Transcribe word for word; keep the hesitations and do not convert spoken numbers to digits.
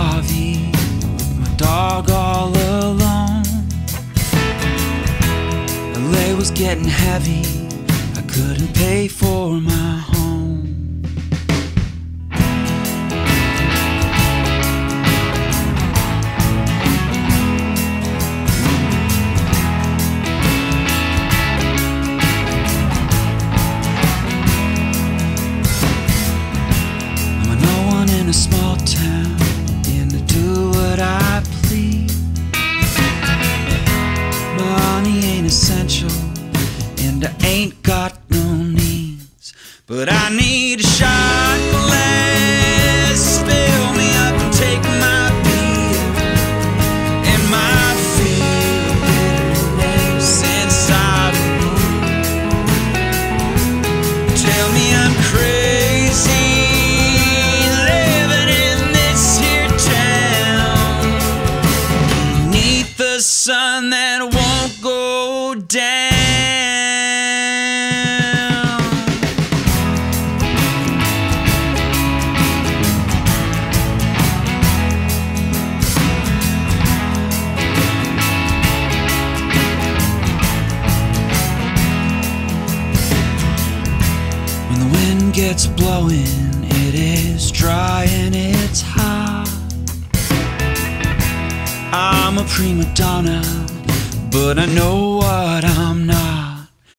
R V with my dog all alone. L A was getting heavy, I couldn't pay for my home. I'm a no one in a small town, in to do what I please. Money ain't essential, and I ain't got no needs, but I need a shot glass, fill me up and take my beer, and my feelings inside of me tell me I'm crazy, living in this here town beneath the sun that won't go down. When the wind gets blowing, it is dry and it's hot. I'm a prima donna, but I know what I'm not.